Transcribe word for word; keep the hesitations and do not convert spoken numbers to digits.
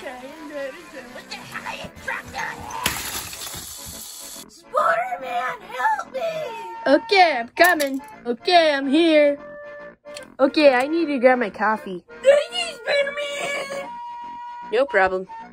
What the hell are you trying to do? Spider-Man, help me! Okay, I'm coming. Okay, I'm here. Okay, I need to grab my coffee. Thank you, Spider-Man! No problem.